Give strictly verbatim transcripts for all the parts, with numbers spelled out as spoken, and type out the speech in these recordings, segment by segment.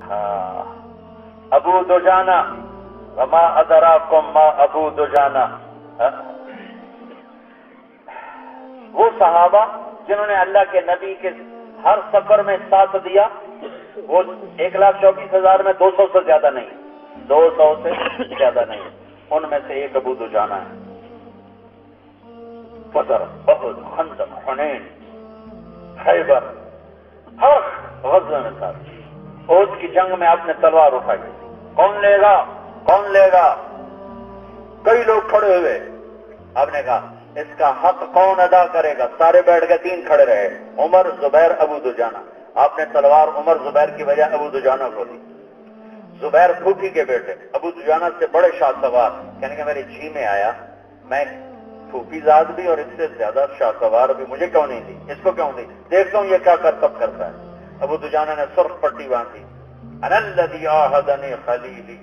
ہاں ابو دجانہ وما ادراکم ما ابو دجانہ، وہ صحابہ جنہوں نے اللہ کے نبی کے ہر سفر میں ساتھ دیا، وہ ایک لاکھ چوبیس ہزار میں دو سو سے زیادہ نہیں، دو سو سے زیادہ نہیں، ان میں سے ایک ابو دجانہ ہے۔ بدر، احد، خندق، حنین، خیبر، ہر غزوے میں ساتھ۔ احد کی جنگ میں آپ نے تلوار اٹھائی، کون لے گا کون لے گا؟ کئی لوگ کھڑے ہوئے، آپ نے کہا اس کا حق کون ادا کرے گا؟ سارے بیٹھ کے، تین کھڑے رہے، عمر، زبیر، ابو دجانہ۔ آپ نے تلوار عمر زبیر کی وجہ ابو دجانہ کو دی۔ زبیر پھوپھی کے بیٹے، ابو دجانہ سے بڑے شاہ سوار، کہنے کہ میرے جی میں آیا میں پھوپھی زاد بھی اور اس سے زیادہ شاہ سوار بھی، مجھے کیوں نہیں دی، اس کو کیوں دی، دیکھتا ہوں یہ کیا کرتب کرتا ہے۔ ابو دجانہ نے سرخ پٹی باندھی، انا الذی عاہدنی خلیلی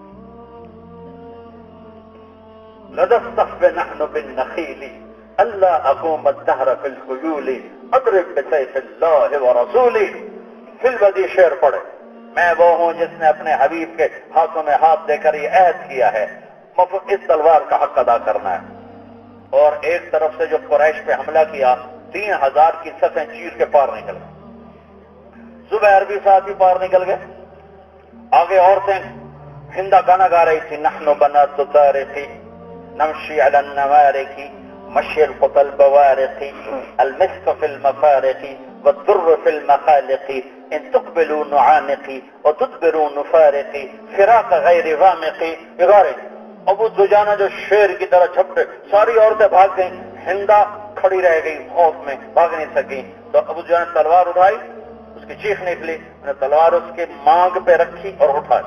لدى الصف نحن بالنخيل الا اقوم الدهر في الخيول اضرب بسيف الله ورسوله۔ فی البدی شعر پڑھے، میں وہ ہوں جس نے اپنے حبیب کے ہاتھوں میں ہاتھ دے کر یہ عہد کیا ہے اس تلوار کا حق ادا کرنا ہے۔ اور ایک طرف سے جو قریش پہ حملہ کیا، تین ہزار کی صفیں چیر کے پار نکل گئے، زبیر بھی ساتھ ہی پار نکل گئے۔ آگے عورتیں ہندا گانا گا رہی تھی، نحن بنات طارق نمشي على النوارق مشي القطى البوارق المسك في المفارق والضر في المخالق ان تقبلوا نعانق وتدبروا نفارق فراق غير وامق۔ بغارج ابو دجانہ جو شیر کی طرح چھپٹے، ساری عورتیں بھاگ گئیں، ہندا کھڑی رہ گئی خوف میں، بھاگ نہیں سکی۔ تو ابو دجانہ نے تلوار اٹھائی، اس کی چیخ نکلی، انہوں نے تلوار اس کے مانگ پہ رکھی اور اٹھائی۔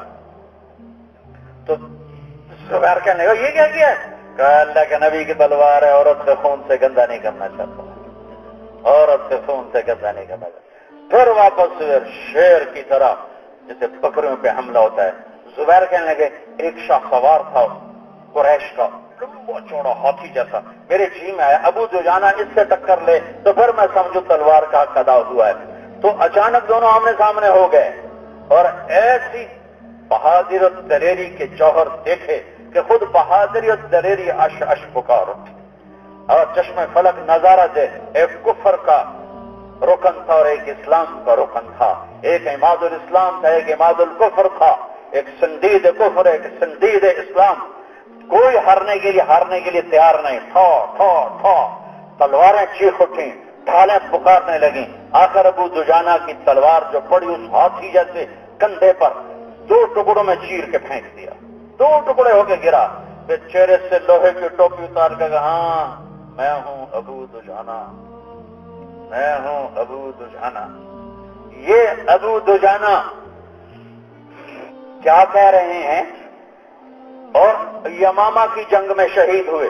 تو زبیر کہنے لگا یہ کیا کیا ہے؟ کہا اللہ کے نبی کی تلوار ہے، عورت کے خون سے گندا نہیں کرنا چاہتا، عورت کے خون سے گندا نہیں کرنا چاہتا۔ پھر واپس شیر کی طرح جیسے بکریوں پہ حملہ ہوتا ہے۔ زبیر کہنے لگے ایک شاہ سوار تھا قریش کا، لمبا چوڑا ہاتھی جیسا، میرے جی میں آیا ابو دجانہ اس سے ٹکر لے تو پھر میں سمجھوں تلوار کا حق ادا ہوا ہے۔ تو اچانک دونوں آمنے سامنے ہو گئے اور ایسی بہادر و دلیری کے جوہر دیکھے کہ خود بہادری اور دلیری اش اش پکار اٹھی اور چشم فلک نظارہ دے، ایک کفر کا رکن تھا اور ایک اسلام کا رکن تھا، ایک عماد الاسلام تھا ایک عماد الکفر تھا، ایک سندید کفر ایک سندید اسلام، کوئی ہارنے کے لیے ہارنے کے لیے تیار نہیں، ٹھا ٹھا ٹھا تلواریں چیخ اٹھیں، ڈھالیں پکارنے لگیں۔ آخر ابو دجانہ کی تلوار جو پڑی اس ہاتھی جیسے کندھے پر، دو ٹکڑوں میں چیر کے پھینک دیا، دو ٹکڑے ہو کے گرا۔ پھر چہرے سے لوہے کی ٹوپی اتار کے کہا ہاں میں ہوں ابو دجانہ، میں ہوں ابو دجانہ۔ یہ ابو دجانہ کیا کہہ رہے ہیں؟ اور یمامہ کی جنگ میں شہید ہوئے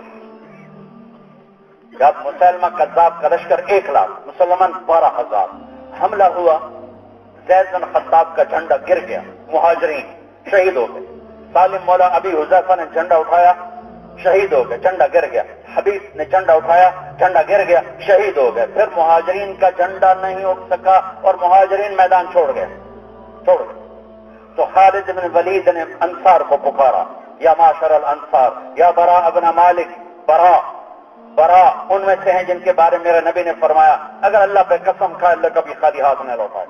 جب مسلمہ کذاب کا لشکر ایک لاکھ، مسلمان بارہ ہزار، حملہ ہوا، زید بن خطاب کا جھنڈا گر گیا، مہاجرین شہید ہو گئے، سالم مولا ابی حذیفہ نے جھنڈا اٹھایا، شہید ہو گئے، جھنڈا گر گیا، حبیب نے جھنڈا اٹھایا، جھنڈا گر گیا، شہید ہو گئے۔ پھر مہاجرین کا جھنڈا نہیں اٹھ سکا اور مہاجرین میدان چھوڑ گئے چھوڑ گئے تو خالد بن ولید نے انصار کو پکارا، یا معاشر الانصار، یا برا ابن مالک، برا برا ان میں سے ہیں جن کے بارے میں میرے نبی نے فرمایا اگر اللہ پہ قسم کھائے اللہ کبھی خالی ہاتھ نہ لوٹائے۔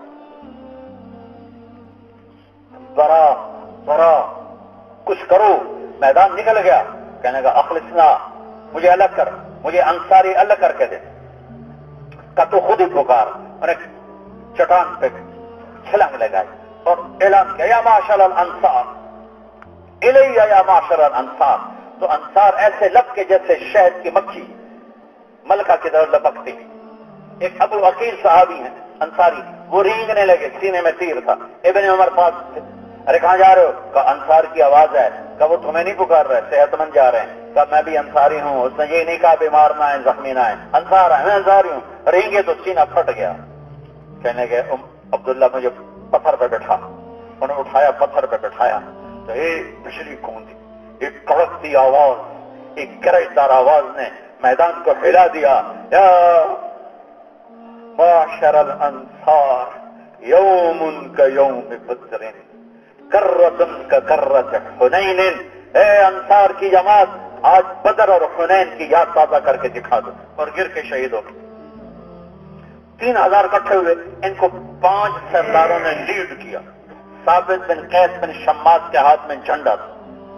برا برا کچھ کرو، میدان نکل گیا، کہنے کا اخلصنا، مجھے الگ کر، مجھے انصاری الگ کر کے دے، کہ تو خود ہی پکار۔ اور ایک چٹان پہ چھلانگ لگائی اور اعلان کیا یا معاشر الانصار الیہ یا معاشر الانصار۔ تو انصار ایسے لب کے جیسے شہد کی مکھی ملکہ کی طرف لپکتی۔ ایک ابو عقیل صحابی ہیں انصاری، وہ رینگنے لگے، سینے میں تیر تھا، ابن عمر پاس تھے، ارے کہاں جا رہے ہو؟ کہا انصار کی آواز ہے، کہا وہ تمہیں نہیں پکار رہے، صحت مند جا رہے ہیں، کہا میں بھی انصاری ہوں۔ اس نے یہ نہیں کہا بیمار نہ ہے زخمی نہ ہے، انصار ہے، میں انصاری ہوں۔ رینگے تو سینہ پھٹ گیا، کہنے گئے عبداللہ مجھے پتھر پہ بٹھا، انہوں نے اٹھایا پتھر پہ بٹھایا تو ایک بجلی کھوندی، ایک کڑکتی آواز، ایک گرجدار آواز نے میدان کو ہلا دیا، یا معاشر الانصار یوم کا یوم بدر کرتن کا کرت حنین، اے انصار کی جماعت آج بدر اور حنین کی یاد تازہ کر کے دکھا دو، اور گر کے شہید ہو گئے۔ تین ہزار اکٹھے ہوئے، ان کو پانچ سرداروں نے لیڈ کیا۔ ثابت بن قیس بن شماس کے ہاتھ میں جھنڈا تھا،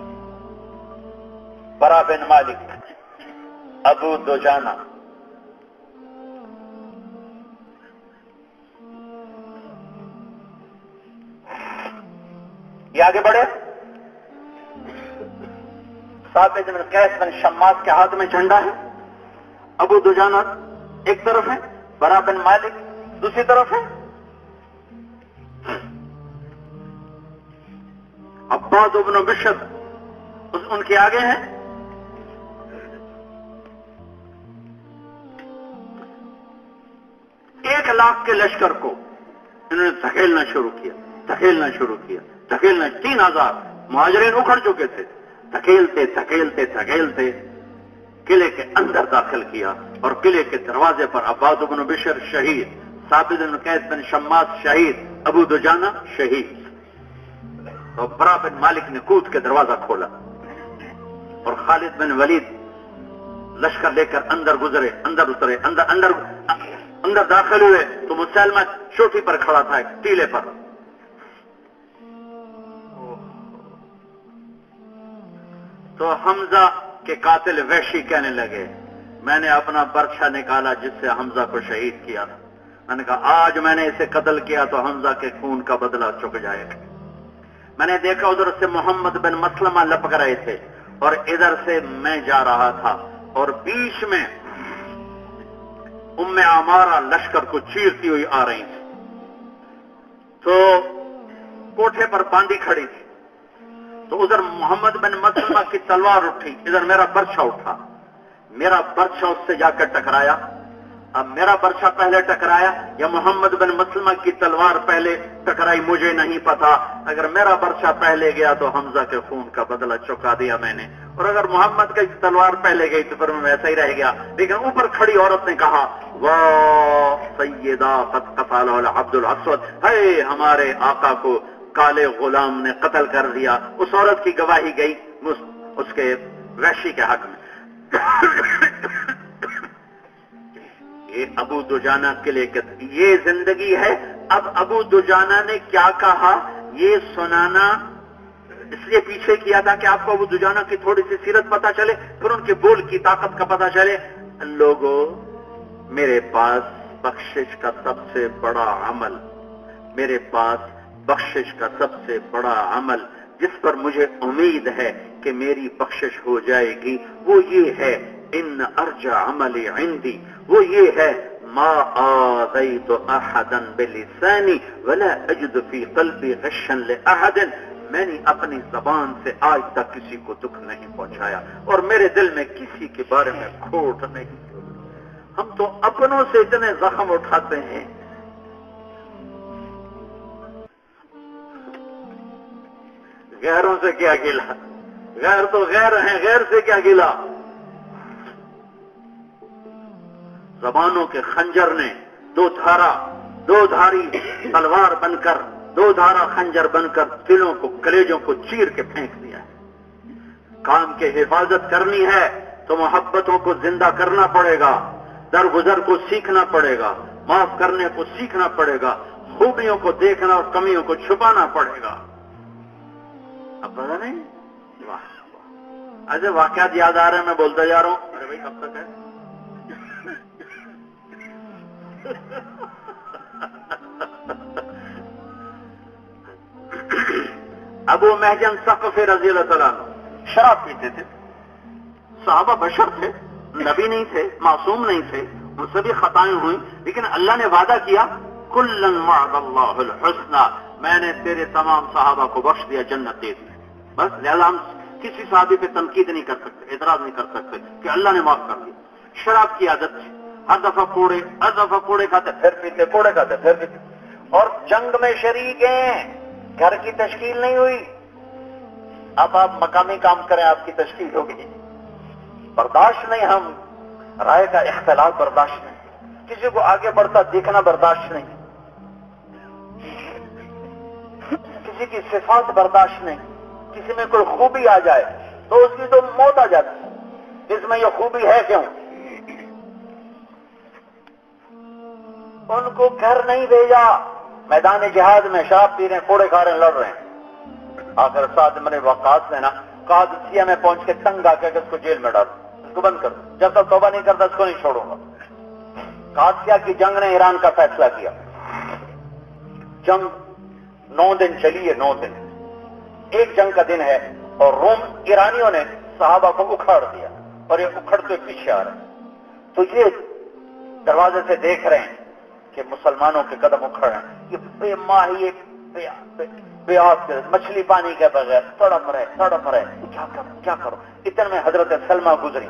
برا بن مالک، ابو دجانہ، یہ آگے بڑھے۔ ثابت بن قیس بن شماس کے ہاتھ میں جھنڈا ہے، ابو دجانہ ایک طرف ہے، برا بن مالک دوسری طرف ہے، عباد بن بشر ان کے آگے ہیں۔ ایک لاکھ کے لشکر کو انہوں نے دھکیلنا شروع کیا، دھکیلنا شروع کیا، دھکیلنا۔ تین ہزار مہاجرین اکھڑ چکے تھے، دھکیلتے دھکیلتے دھکیلتے قلعے کے اندر داخل کیا، اور قلعے کے دروازے پر عباد بن بشر شہید، ثابت بن قیس بن شماس شہید، ابو دجانہ شہید، اور برا بن مالک نے کود کے دروازہ کھولا، اور خالد بن ولید لشکر لے کر اندر گزرے، اندر اترے، اندر اندر اندر داخل ہوئے تو مسلمہ چوٹی پر کھڑا تھا، ایک ٹیلے پر۔ تو حمزہ کے قاتل وحشی کہنے لگے، میں نے اپنا برچھا نکالا جس سے حمزہ کو شہید کیا تھا، میں نے کہا آج میں نے اسے قتل کیا تو حمزہ کے خون کا بدلہ چک جائے گا۔ میں نے دیکھا ادھر سے محمد بن مسلمہ لپک رہے تھے، اور ادھر سے میں جا رہا تھا، اور بیچ میں ام عمارہ لشکر کو چیرتی ہوئی آ رہی تھی، تو کوٹھے پر باندھی کھڑی تھی، تو ادھر محمد بن مسلمہ کی تلوار اٹھی، ادھر میرا برچھا اٹھا، میرا برچھا اس سے جا کر ٹکرایا۔ اب میرا برچھا پہلے ٹکرایا یا محمد بن مسلمہ کی تلوار پہلے ٹکرائی مجھے نہیں پتا، اگر میرا برچھا پہلے گیا تو حمزہ کے خون کا بدلہ چکا دیا میں نے، اور اگر محمد کی تلوار پہلے گئی تو پھر میں ویسا ہی رہ گیا۔ لیکن اوپر کھڑی عورت نے کہا واہ سیدہ قد قتلہ العبد الاسود، ہے ہمارے آقا کو کالے غلام نے قتل کر دیا۔ اس عورت کی گواہی گئی اس کے وحشی کے حق میں۔ یہ ابو دجانہ کے لیے یہ زندگی ہے۔ اب ابو دجانہ نے کیا کہا یہ سنانا اس لیے پیچھے کیا تھا کہ آپ کو ابو دجانہ کی تھوڑی سی سیرت پتا چلے، پھر ان کے بول کی طاقت کا پتا چلے۔ لوگوں، میرے پاس بخشش کا سب سے بڑا عمل، میرے پاس بخشش کا سب سے بڑا عمل جس پر مجھے امید ہے کہ میری بخشش ہو جائے گی، وہ یہ ہے ان ارجع عملی عندی، وہ یہ ہے ما آذیت احدا بلسانی ولا اجد فی قلبی غشا لاحد، میں نے اپنی زبان سے آج تک کسی کو دکھ نہیں پہنچایا اور میرے دل میں کسی کے بارے میں کھوٹ نہیں۔ ہم تو اپنوں سے اتنے زخم اٹھاتے ہیں، غیروں سے کیا گلا، غیر تو غیر ہیں، غیر سے کیا گلا۔ زبانوں کے خنجر نے دو دھارا دو دھاری تلوار بن کر، دو دھارا خنجر بن کر دلوں کو، کلیجوں کو چیر کے پھینک دیا ہے۔ کام کی حفاظت کرنی ہے تو محبتوں کو زندہ کرنا پڑے گا، درگزر کو سیکھنا پڑے گا، معاف کرنے کو سیکھنا پڑے گا، خوبیوں کو دیکھنا اور کمیوں کو چھپانا پڑے گا۔ اب پتا نہیں، واہ ایسے واقعات یاد آ رہے ہیں، میں بولتا جا رہا ہوں۔ ارے بھائی کب تک ہے؟ ابو محجن ثقفی رضی اللہ تعالیٰ عنہ شراب پیتے تھے، صحابہ بشر تھے، نبی نہیں تھے، معصوم نہیں تھے، ان سے بھی خطائیں ہوئیں، لیکن اللہ نے وعدہ کیا کلن وعد اللہ الحسنى، میں نے تیرے تمام صحابہ کو بخش دیا، جنت دے دی۔ بس لہذا ہم کسی صحابی پہ تنقید نہیں کر سکتے، اعتراض نہیں کر سکتے کہ اللہ نے معاف کر دیا۔ شراب کی عادت تھی، ہر دفعہ کوڑے ہر دفعہ کوڑے کھاتے، پھر پیتے، کوڑے کھاتے پھر پیتے، اور جنگ میں شریک ہیں، گھر کی تشکیل نہیں ہوئی۔ اب آپ مقامی کام کریں، آپ کی تشکیل ہوگی، برداشت نہیں، ہم رائے کا اختلاف برداشت نہیں، کسی کو آگے بڑھتا دیکھنا برداشت نہیں۔ کسی کی صفات برداشت نہیں، کسی میں کوئی خوبی آ جائے تو اس کی تو موت آ جاتی، اس میں یہ خوبی ہے کیوں؟ ان کو گھر نہیں بھیجا، میدان جہاد میں شراب پی رہے ہیں، کوڑے کھا رہے ہیں، لڑ رہے ہیں۔ آخر سعد بن وقاص نے نا قادسیہ میں پہنچ کے تنگ آ کے اس کو جیل میں ڈال، اس کو بند کر، جب تک توبہ نہیں کرتا اس کو نہیں چھوڑوں گا۔ قادسیہ کی جنگ نے ایران کا فیصلہ کیا، جنگ نو دن چلی ہے، نو دن، ایک جنگ کا دن ہے، اور روم ایرانیوں نے صحابہ کو اکھاڑ دیا اور یہ اکھڑتے پیچھے آ رہے ہیں، تو یہ دروازے سے دیکھ رہے ہیں کہ مسلمانوں کے قدم اکھڑ رہے ہیں، یہ بے ماہی بے بے آس مچھلی پانی کے بغیر تڑپ رہے تڑپ رہے کیا کرو کیا کرو۔ اتنے میں حضرت سلمہ گزری،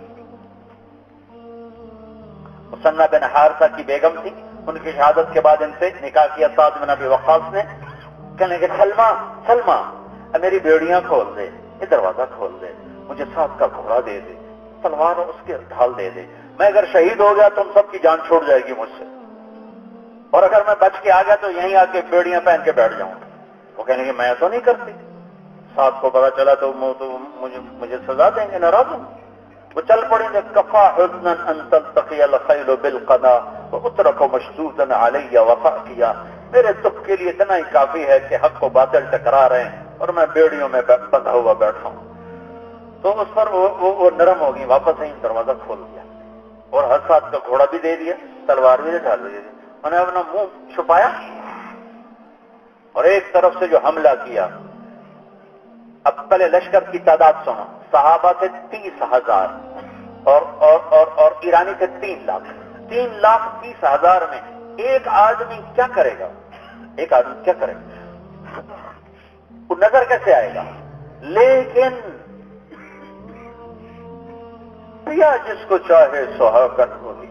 مسنہ بن حارثہ کی بیگم تھی، ان کی شہادت کے بعد ان سے نکاح کیا سعد بن ابی وقاص نے۔ کہنے کہ سلمہ سلمہ میری بیڑیاں کھول دے، یہ دروازہ کھول دے، مجھے سعد کا گھوڑا دے دے، تلوار اس کے ڈھال دے دے، میں اگر شہید ہو گیا تم سب کی جان چھوڑ جائے گی مجھ سے، اور اگر میں بچ کے آ گیا تو یہیں آ کے بیڑیاں پہن کے بیٹھ جاؤں۔ وہ کہنے کہ میں تو نہیں کرتی، سعد کو پتا چلا تو مجھے مجھے سزا دیں گے، ناراض ہوں۔ وہ چل پڑیں گے، کفا حزنا ان تلتقی الخیل بالقدا واترک مشدودا علی وفاقیا، میرے دکھ کے لیے اتنا ہی کافی ہے کہ حق و باطل ٹکرا رہے ہیں اور میں بیڑیوں میں بندھا ہوا بیٹھا ہوں۔ تو اس پر وہ, وہ, وہ نرم ہو گئی، واپس ہی دروازہ کھول دیا اور ہر ساتھ کا گھوڑا بھی دے دیا، تلوار بھی ڈال دے دی، انہوں نے اپنا منہ چھپایا اور ایک طرف سے جو حملہ کیا۔ اب پہلے لشکر کی تعداد سنو، صحابہ تھے تیس ہزار اور اور اور اور ایرانی تھے تین لاکھ تین لاکھ تیس ہزار میں ایک آدمی کیا کرے گا؟ ایک آدمی کیا کرے گا؟ وہ نظر کیسے آئے گا؟ لیکن پیا جس کو چاہے سہاگن ہوئی،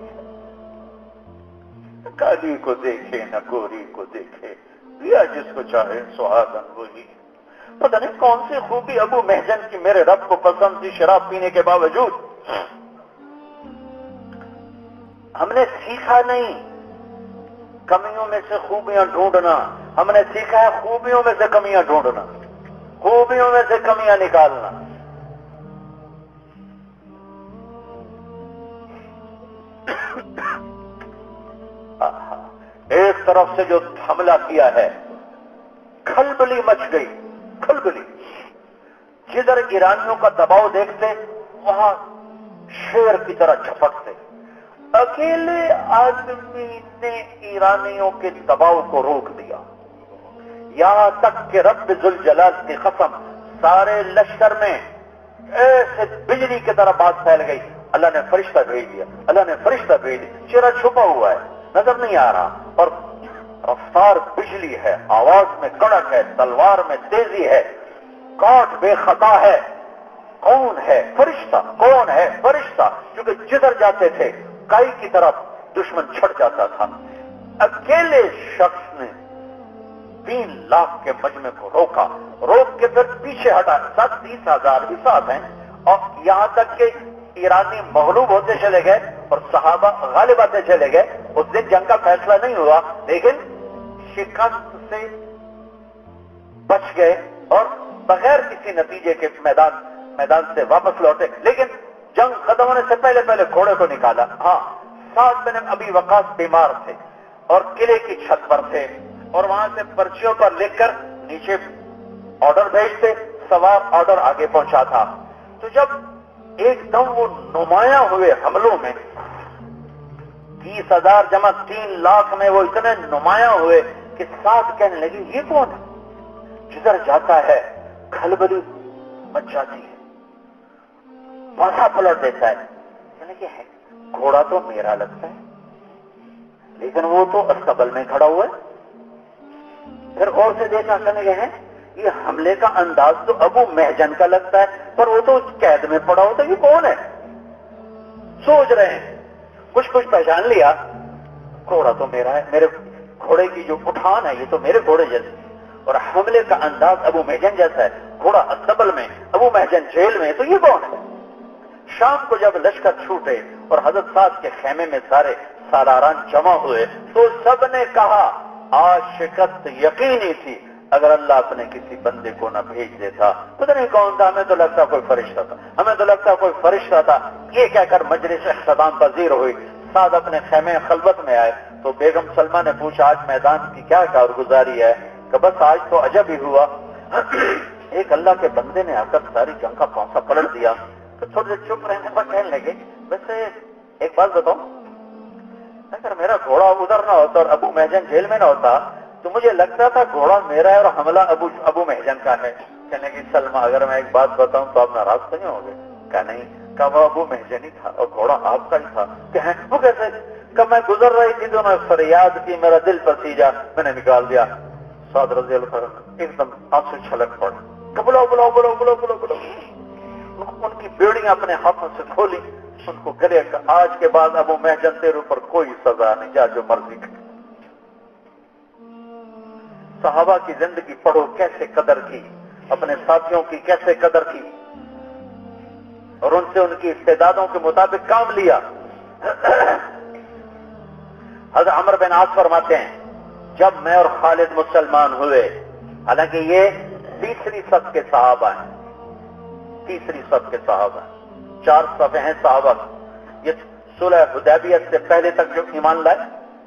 کالی کو دیکھے نہ گوری کو دیکھے، پیا جس کو چاہے سہاگن ہوئی۔ پتہ نہیں کون سی خوبی ابو محجن کی میرے رب کو پسند تھی شراب پینے کے باوجود۔ ہم نے سیکھا نہیں کمیوں میں سے خوبیاں ڈھونڈنا، ہم نے سیکھا ہے خوبیوں میں سے کمیاں ڈھونڈنا، خوبیوں میں سے کمیاں نکالنا۔ ایک طرف سے جو حملہ کیا ہے، کھلبلی مچ گئی، کھلبلی، جدھر ایرانیوں کا دباؤ دیکھتے وہاں شیر کی طرح جھپٹتے۔ اکیلے آدمی نے ایرانیوں کے دباؤ کو روک دیا، یہاں تک کہ رب ذوالجلال کی قسم سارے لشکر میں ایسے بجلی کی طرح بات پھیل گئی، اللہ نے فرشتہ بھیج دیا، اللہ نے فرشتہ بھیج دیا، چہرہ چھپا ہوا ہے، نظر نہیں آ رہا، اور رفتار بجلی ہے، آواز میں کڑک ہے، تلوار میں تیزی ہے، کاٹ بے خطا ہے۔ کون ہے؟ فرشتہ۔ کون ہے؟ فرشتہ، کیونکہ جدھر جاتے تھے کائی کی طرف دشمن چھڑ جاتا تھا۔ اکیلے شخص نے تین لاکھ کے مجمع کو روکا، روک کے پھر پیچھے ہٹا، سات تیس ہزار بھی ساتھ ہیں، اور یہاں تک کہ ایرانی مغلوب ہوتے چلے گئے اور صحابہ غالب آتے چلے گئے۔ اس دن جنگ کا فیصلہ نہیں ہوا، لیکن شکست سے بچ گئے اور بغیر کسی نتیجے کے میدان میدان سے واپس لوٹے، لیکن جنگ ختم ہونے سے پہلے پہلے گھوڑے کو نکالا۔ ہاں، سعد بن ابی وقاص بیمار تھے اور قلعے کی چھت پر تھے، اور وہاں سے پرچیوں پر لکھ کر نیچے آرڈر بھیجتے، سوار آرڈر آگے پہنچا تھا۔ تو جب ایک دم وہ نمایاں ہوئے حملوں میں، تیس ہزار جمع تین لاکھ میں وہ اتنے نمایاں ہوئے کہ سعد کہنے لگے یہ کون ہے؟ جدھر جاتا ہے کھلبلی مچ جاتی ہے، پاسا پلٹ دیتا ہے، یعنی کہ ہے گھوڑا تو میرا لگتا ہے لیکن وہ تو استقبل میں کھڑا ہوا ہے۔ پھر غور سے دیکھا، کہنے لگے ہیں یہ حملے کا انداز تو ابو محجن کا لگتا ہے، پر وہ تو قید میں پڑا ہوتا ہے، یہ کون ہے؟ سوچ رہے ہیں، کچھ کچھ پہچان لیا، گھوڑا تو میرا ہے، میرے گھوڑے کی جو اٹھان ہے یہ تو میرے گھوڑے جیسی، اور حملے کا انداز ابو محجن جیسا ہے، گھوڑا استقبل میں، ابو محجن جیل میں، تو یہ کون ہے؟ شام کو جب لشکر چھوٹے اور حضرت سعد کے خیمے میں سارے سالاران جمع ہوئے تو سب نے کہا آج شکست یقینی تھی، اگر اللہ اپنے کسی بندے کو نہ بھیج دیتا، پتہ نہیں کون تھا، ہمیں تو لگتا کوئی فرشتہ تھا، ہمیں تو لگتا کوئی فرشتہ تھا، یہ کہہ کر مجلس اختتام پذیر ہوئی۔ سعد اپنے خیمے خلوت میں آئے تو بیگم سلمہ نے پوچھا آج میدان کی کیا کارگزاری ہے؟ کہ بس آج تو عجب ہی ہوا، ایک اللہ کے بندے نے آ کر ساری جنگ کا پانسا پلٹ دیا۔ تو تھوڑے دیر چپ رہنے پر کہنے لگے ویسے ایک بات بتاؤں، اگر میرا گھوڑا ادھر نہ ہوتا اور ابو محجن جیل میں نہ ہوتا تو مجھے لگتا تھا گھوڑا میرا ہے اور حملہ ابو ابو محجن کا ہے۔ کہنے لگی سلمہ اگر میں ایک بات بتاؤں تو آپ ناراض تو نہیں ہوں گے؟ کہا نہیں۔ کہا وہ ابو محجن ہی تھا اور گھوڑا آپ کا ہی تھا۔ کہ وہ کیسے؟ کہ میں گزر رہی تھی تو میں فریاد کی، میرا دل پسیجا، میں نے نکال دیا۔ سعد رضی اللہ عنہ ایک دم آنسو چھلک پڑے، کہ بلاؤ بلاؤ بلاؤ بلاؤ بلاؤ بلاؤ۔ ان کی بیڑیاں اپنے ہاتھوں سے کھولی، ان کو گلے کہ آج کے بعد ابو محجن تیرے اوپر کوئی سزا نہیں، جا جو مرضی کر۔ صحابہ کی زندگی پڑھو کیسے قدر کی، اپنے ساتھیوں کی کیسے قدر کی، اور ان سے ان کی استعدادوں کے مطابق کام لیا۔ حضرت عمر بن عاص فرماتے ہیں جب میں اور خالد مسلمان ہوئے، حالانکہ یہ تیسری صف کے صحابہ ہیں، تیسری صف کے صحابہ ہیں، چار صفیں ہیں صحابہ، یہ صلح حدیبیہ سے پہلے تک جو ایمان لائے،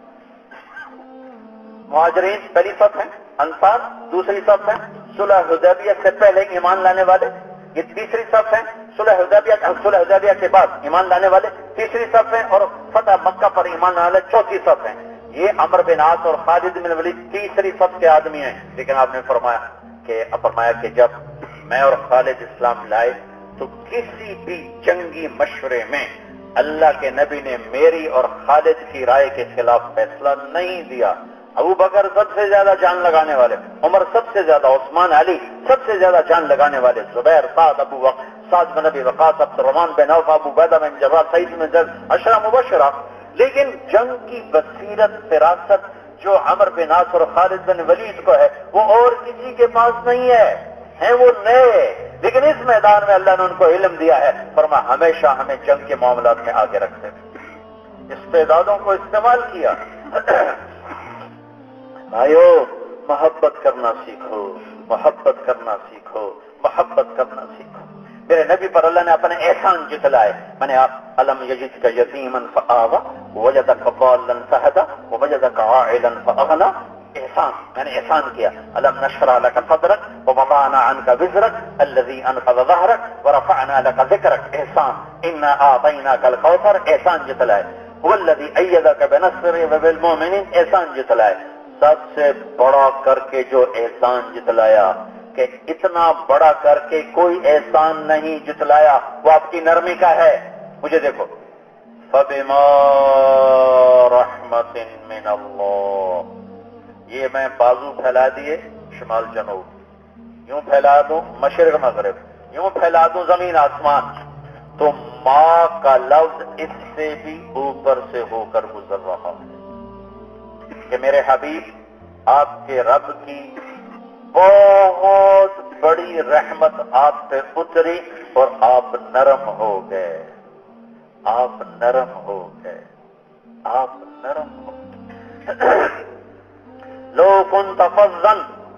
مہاجرین پہلی صف ہیں، انصار دوسری صف ہیں، صلح حدیبیہ سے پہلے ایمان لانے والے یہ تیسری صف ہیں، صلح حدیبیہ صلح حدیبیہ کے بعد ایمان لانے والے تیسری صف ہیں، اور فتح مکہ پر ایمان لانے والے چوتھی صف ہیں۔ یہ عمر بن عاص اور خالد بن ولید تیسری صف کے آدمی ہیں، لیکن آپ نے فرمایا کہ فرمایا کہ جب میں اور خالد اسلام لائے تو کسی بھی جنگی مشورے میں اللہ کے نبی نے میری اور خالد کی رائے کے خلاف فیصلہ نہیں دیا۔ ابو بکر سب سے زیادہ جان لگانے والے، عمر سب سے زیادہ، عثمان علی سب سے زیادہ جان لگانے والے، زبیر، سعد ابو وق سعد بن ابی وقاص، عبد الرحمن بن عوف، ابو عبیدہ بن جراح، سعید بن زید، عشرہ مبشرہ، لیکن جنگ کی بصیرت، فراست جو عمر بن عاص اور خالد بن ولید کو ہے وہ اور کسی کے پاس نہیں ہے، ہیں وہ نئے، لیکن اس میدان میں اللہ نے ان کو علم دیا ہے، فرمایا ہمیشہ ہمیں جنگ کے معاملات میں آگے رکھتے تھے، استعدادوں کو استعمال کیا۔ بھائیو محبت کرنا سیکھو، محبت کرنا سیکھو، محبت کرنا سیکھو۔ میرے نبی پر اللہ نے اپنے احسان جتلائے، میں نے آپ الم یجدک یتیما فآوی ووجدک ضالا فہدی ووجدک عائلا فاغنی، احسان میں نے احسان کیا، الم نشرح لک صدرک ووضعنا عنک وزرک الذی انقض ظہرک ورفعنا لک ذکرک، احسان، انا اعطیناک الکوثر، احسان جتلائے، والذی ایدک بنصرہ وبالمؤمنین، احسان جتلائے۔ سب سے بڑا کر کے جو احسان جتلایا کہ اتنا بڑا کر کے کوئی احسان نہیں جتلایا، وہ آپ کی نرمی کا ہے۔ مجھے دیکھو، فَبِمَا رَحْمَةٍ مِّنَ اللَّهِ، یہ میں بازو پھیلا دیے شمال جنوب، یوں پھیلا دوں مشرق مغرب، یوں پھیلا دوں زمین آسمان، تو ماں کا لفظ اس سے بھی اوپر سے ہو کر گزر رہا ہے کہ میرے حبیب آپ کے رب کی بہت بڑی رحمت آپ پہ اتری اور آپ نرم ہو گئے، آپ نرم ہو گئے، آپ نرم ہو گئے۔ لو کنت فظا،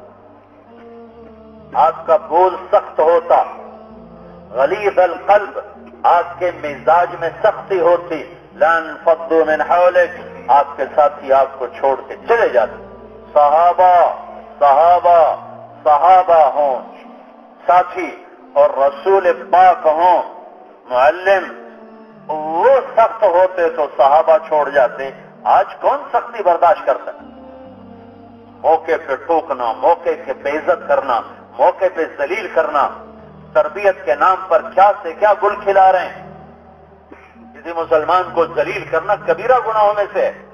آپ کا بول سخت ہوتا، غلیظ القلب، آپ کے مزاج میں سختی ہوتی، لانفضوا من حولک، آپ کے ساتھی آپ کو چھوڑ کے چلے جاتے۔ صحابہ صحابہ صحابہ ہوں ساتھی اور رسول پاک ہوں معلم، وہ سخت ہوتے تو صحابہ چھوڑ جاتے۔ آج کون سختی برداشت کر سکتا؟ موقع پہ ٹوکنا، موقع کے بے عزت کرنا، موقع پہ ذلیل کرنا، تربیت کے نام پر کیا سے کیا گل کھلا رہے ہیں۔ کسی مسلمان کو ذلیل کرنا کبیرہ گناہوں میں سے ہے۔